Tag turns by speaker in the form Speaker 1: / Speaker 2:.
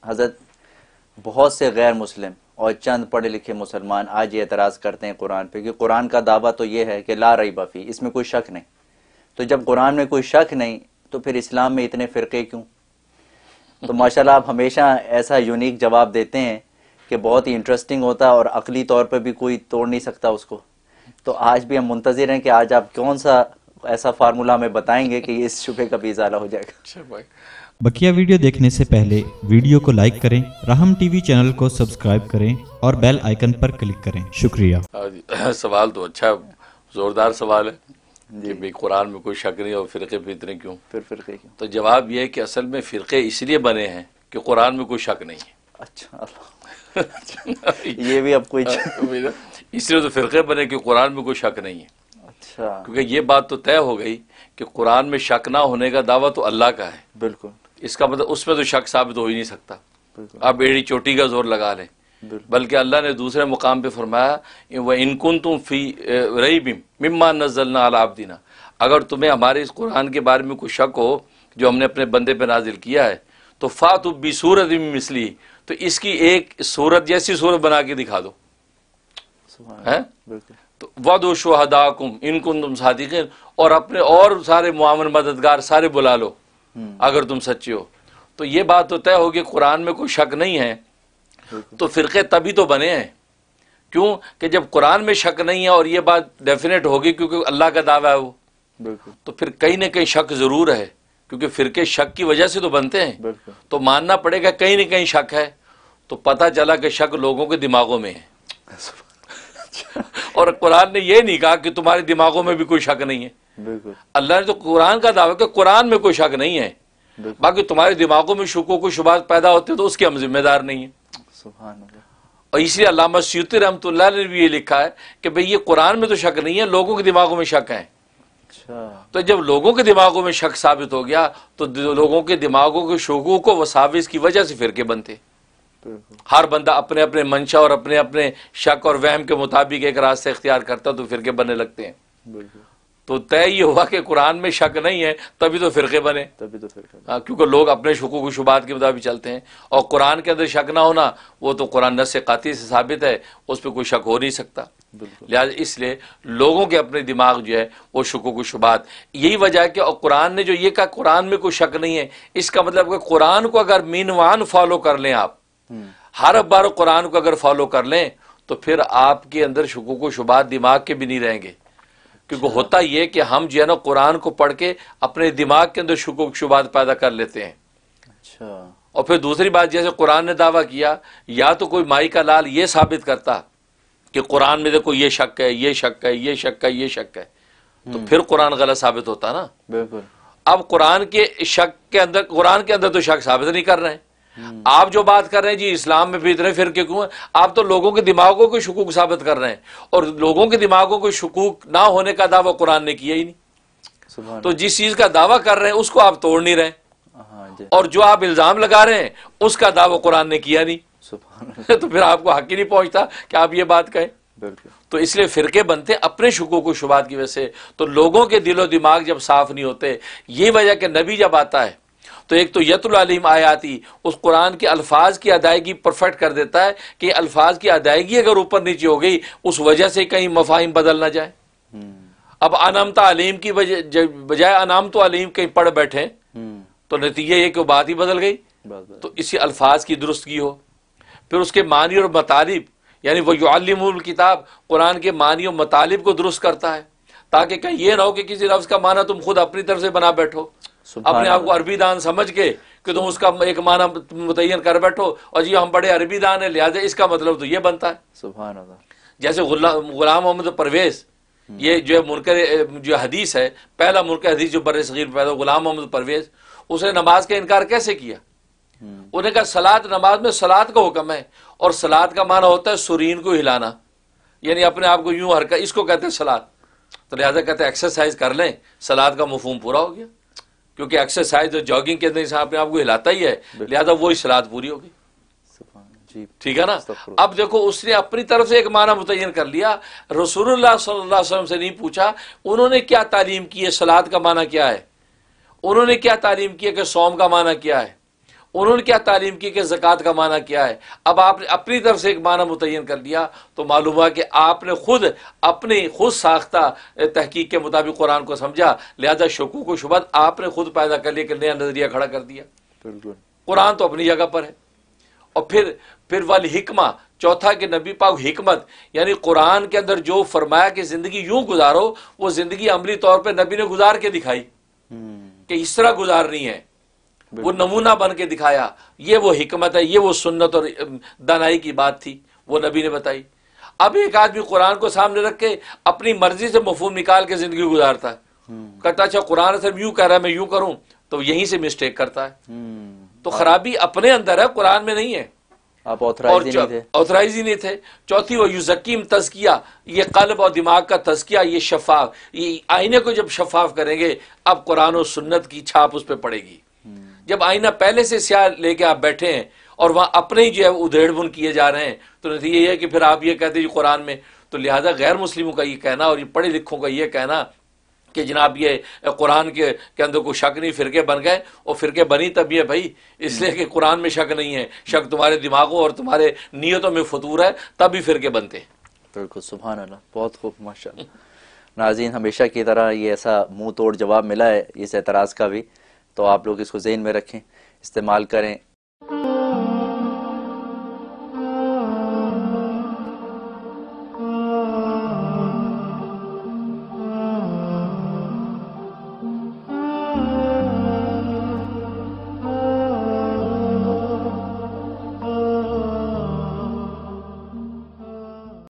Speaker 1: حضرت بہت سے غیر مسلم اور چند پڑھے لکھے مسلمان آج یہ اعتراض کرتے ہیں قرآن پہ کہ قرآن کا دعویٰ تو یہ ہے کہ لا ریب فی، اس میں کوئی شک نہیں. تو جب قرآن میں کوئی شک نہیں تو پھر اسلام میں اتنے فرقے کیوں؟ تو ماشاءاللہ آپ ہمیشہ ایسا یونیک جواب دیتے ہیں کہ بہت ہی انٹرسٹنگ ہوتا ہے اور عقلی طور پہ بھی کوئی توڑ نہیں سکتا اس کو. تو آج بھی ہم منتظر ہیں کہ آج آپ کون سا ایسا فارمولہ ہمیں بتائیں گے کہ اس شبہ کا بھی ازالہ ہو جائے گا.
Speaker 2: بقیہ ویڈیو دیکھنے سے پہلے ویڈیو کو لائک کریں، رحم ٹی وی چینل کو سبسکرائب کریں اور بیل آئیکن پر کلک کریں. شکریہ.
Speaker 3: سوال تو اچھا زوردار سوال ہے کہ بھئی قرآن میں کوئی شک نہیں اور فرقے پہ اتنے کیوں؟
Speaker 1: پھر فرقے کیوں؟
Speaker 3: تو جواب یہ ہے کہ اصل میں فرقے اس لیے بنے ہیں کہ قرآن میں کوئی شک نہیں ہے.
Speaker 1: اچھا یہ بھی اب کوئی
Speaker 3: اس لیے تو فرقے بنے کہ قرآن میں کوئی شک نہیں ہے.
Speaker 1: اچھا
Speaker 3: کیونکہ یہ بات تو طے ہو گئی کہ قرآن میں شک نہ ہونے کا دعویٰ تو اللہ کا ہے.
Speaker 1: بالکل.
Speaker 3: اس کا مطلب اس میں تو شک ثابت ہو ہی نہیں سکتا. آپ ایڑی چوٹی کا زور لگا لیں. بلکہ اللہ نے دوسرے مقام پہ فرمایا وَإِن كُنتُمْ فِي رَيْبٍ مِمَّا نَزَّلْنَا عَلَىٰ عَبْدِنَا، اگر تمہیں ہمارے اس قرآن کے بارے میں کوئی شک ہو جو ہم نے اپنے بندے پہ نازل کیا ہے تو فَأْتُوا بِسُورَةٍ مِّن مِّثْلِهِ، تو اس کی ایک صورت جیسی صورت بنا کے دکھا دو. تو وَادْعُوا شُهَدَاءَكُمْ إِن كُنتُمْ صَادِقِينَ، اور اپنے اور سارے معاون مددگار سارے بلا لو اگر تم سچے ہو. تو یہ بات تو طے ہوگی قرآن میں کوئی شک نہیں ہے. تو فرقے تبھی تو بنے ہیں. کیوں کہ جب قرآن میں شک نہیں ہے اور یہ بات ڈیفینیٹ ہوگی کیونکہ اللہ کا دعویٰ ہے وہ، تو پھر کہیں نہ کہیں شک ضرور ہے کیونکہ فرقے شک کی وجہ سے تو بنتے ہیں. تو ماننا پڑے گا کہیں نہ کہیں شک ہے. تو پتہ چلا کہ شک لوگوں کے دماغوں میں ہے اور قرآن نے یہ نہیں کہا کہ تمہارے دماغوں میں بھی کوئی شک نہیں ہے. اللہ نے تو قرآن کا دعویٰ کہ قرآن میں کوئی شک نہیں ہے، باقی تمہارے دماغوں میں شکوک و شبہات پیدا ہوتے ہیں تو اس کے ہم ذمہ دار نہیں ہیں.
Speaker 1: سبحان اللہ.
Speaker 3: اور اس لیے علامہ سیوطی رحمۃ اللہ نے بھی یہ لکھا ہے کہ بھئی یہ قرآن میں تو شک نہیں ہے، لوگوں کے دماغوں میں شک ہے. تو جب لوگوں کے دماغوں میں شک ثابت ہو گیا تو لوگوں کے دماغوں کے شکوک و وساوس کی وجہ سے فرقے بنتے. ہر بندہ اپنے اپنے منشا اور اپنے اپنے شک اور وہم کے مطابق ایک راستہ اختیار کرتا تو فرقے بننے لگتے ہیں. تو طے یہ ہوا کہ قرآن میں شک نہیں ہے تبھی تو فرقے بنے. کیونکہ لوگ اپنے شکوک و شبہات کے مطابق چلتے ہیں اور قرآن کے اندر شک نہ ہونا وہ تو قرآن نص قاطع سے ثابت ہے، اس پہ کوئی شک ہو نہیں سکتا. لہٰذا اس لیے لوگوں کے اپنے دماغ جو ہے وہ شکوک و شبہات، یہی وجہ ہے کہ قرآن نے جو یہ کہا قرآن میں کوئی شک نہیں ہے، اس کا مطلب کہ قرآن کو اگر مینوان فالو کر لیں، آپ ہر بار قرآن کو اگر فالو کر لیں تو پھر آپ کے اندر شکوک و شبہات دماغ کے بھی نہیں رہیں گے. کیونکہ ہوتا یہ کہ ہم جو ہے نا قرآن کو پڑھ کے اپنے دماغ کے اندر شکوک شبہات پیدا کر لیتے ہیں. اور پھر دوسری بات، جیسے قرآن نے دعویٰ کیا، یا تو کوئی مائی کا لال یہ ثابت کرتا کہ قرآن میں دیکھو یہ شک ہے، یہ شک ہے، یہ شک ہے، یہ شک ہے، تو پھر قرآن غلط ثابت ہوتا نا.
Speaker 1: بالکل.
Speaker 3: اب قرآن کے اندر تو شک ثابت نہیں کر رہے ہیں. آپ جو بات کر رہے ہیں جی اسلام میں بھی اتنے فرقے کیوں ہیں، آپ تو لوگوں کے دماغوں کو شکوک ثابت کر رہے ہیں اور لوگوں کے دماغوں کو شکوک نہ ہونے کا دعویٰ قرآن نے کیا ہی نہیں. تو جس چیز کا دعویٰ کر رہے ہیں اس کو آپ توڑ نہیں رہے اور جو آپ الزام لگا رہے ہیں اس کا دعویٰ قرآن نے کیا نہیں. تو پھر آپ کو حق ہی نہیں پہنچتا کہ آپ یہ بات کہیں. تو اس لیے فرقے بنتے اپنے شکوک و شبہات کی وجہ سے. تو لوگوں کے دل و دماغ جب صاف نہیں ہوتے، یہ وجہ کہ نبی جب آتا ہے تو ایک تو یتلو علیہم آیاتی، اس قرآن کے الفاظ کی ادائیگی پرفیکٹ کر دیتا ہے کہ الفاظ کی ادائیگی اگر اوپر نیچے ہو گئی اس وجہ سے کہیں مفاہیم بدل نہ جائے. اب انعمت علیم کی بجائے انعمت علیم کہیں پڑھ بیٹھے تو نتیجہ یہ کہ بات ہی بدل گئی. تو اسی الفاظ کی درستگی ہو، پھر اس کے معنی اور مطالب، یعنی وہ یعلمہ الکتاب، قرآن کے معنی اور مطالب کو درست کرتا ہے تاکہ کہیں یہ نہ ہو کہ کسی لفظ کا معنی تم خود اپنی طرف سے بنا بیٹھو، اپنے آپ کو عربی دان سمجھ کے کہ تم اس کا ایک معنی متعین کر بیٹھو اور جی ہم بڑے عربی دان ہیں لہٰذا اس کا مطلب تو یہ بنتا ہے. سبحان اللہ. جیسے غلام محمد پرویز، یہ جو منکر جو حدیث ہے، پہلا منکر حدیث جو بر صغیر پیدا، غلام محمد پرویز، اس نے نماز کا انکار کیسے کیا؟ انہوں نے کہا صلاۃ، نماز میں صلاۃ کا حکم ہے اور صلاۃ کا معنی ہوتا ہے سرین کو ہلانا، یعنی اپنے آپ کو یوں حرکت، اس کو کہتے ہیں صلاۃ. تو لہٰذا کہتے ہیں ایکسرسائز کر لیں، صلاۃ کا مفہوم پورا ہو گیا. کیونکہ ایکسرسائز اور جاگنگ کے اندر انسان اپنے آپ کو ہلاتا ہی ہے، لہذا وہی صلاۃ پوری ہوگی. ٹھیک ہے نا. اب دیکھو اس نے اپنی طرف سے ایک معنی متعین کر لیا، رسول اللہ صلی اللہ علیہ وسلم سے نہیں پوچھا انہوں نے کیا تعلیم کی ہے، صلاۃ کا معنی کیا ہے، انہوں نے کیا تعلیم کی ہے کہ صوم کا معنی کیا ہے، انہوں نے کیا تعلیم کی کہ زکوٰۃ کا معنی کیا ہے. اب آپ نے اپنی طرف سے ایک معنی متعین کر لیا تو معلوم ہوا کہ آپ نے خود اپنی خود ساختہ تحقیق کے مطابق قرآن کو سمجھا، لہذا شکوک و شبہات آپ نے خود پیدا کر لیا کہ نیا نظریہ کھڑا کر دیا.
Speaker 1: بالکل.
Speaker 3: قرآن تو اپنی جگہ پر ہے. اور پھر والی حکمہ، چوتھا کہ نبی پاک حکمت، یعنی قرآن کے اندر جو فرمایا کہ زندگی یوں گزارو، وہ زندگی عملی طور پہ نبی نے گزار کے دکھائی کہ اس طرح گزارنی ہے، وہ نمونہ بن کے دکھایا. یہ وہ حکمت ہے، یہ وہ سنت اور دانائی کی بات تھی، وہ نبی نے بتائی. اب ایک آدمی قرآن کو سامنے رکھ کے اپنی مرضی سے مفہوم نکال کے زندگی گزارتا ہے، کہتا اچھا قرآن صرف یوں کہہ رہا ہے میں یوں کروں، تو یہیں سے مسٹیک کرتا ہے. تو خرابی اپنے اندر ہے، قرآن میں نہیں ہے.
Speaker 1: آپ آتھرائز ہی نہیں تھے. چوتھی وہ یزکیم تزکیہ، یہ قلب اور دماغ کا تزکیہ، یہ شفاف، یہ آئینے کو جب شفاف کریں گے اب قرآن و سنت کی چھاپ اس پہ پڑے گی. جب آئینہ پہلے سے سیاہ لے کے آپ بیٹھے ہیں اور وہاں اپنے ہی جو ہے ادھیڑ بن کیے جا رہے ہیں، تو نتیجہ یہ ہے کہ پھر آپ یہ کہتے ہیں قرآن میں. تو لہذا غیر مسلموں کا یہ کہنا اور یہ پڑھے لکھوں کا یہ کہنا کہ جناب یہ قرآن کے اندر کوئی شک نہیں، فرقے بن گئے، اور فرقے بنی تب یہ بھائی اس لیے کہ قرآن میں شک نہیں ہے، شک تمہارے دماغوں اور تمہارے نیتوں میں فطور ہے، تب بھی فرقے بنتے. بالکل سبحان اللہ، بہت خوب ماشاءاللہ. ناظرین ہمیشہ کی طرح یہ ایسا منہ توڑ جواب ملا ہے اس اعتراض کا بھی، تو آپ لوگ اس کو ذہن میں رکھیں، استعمال کریں.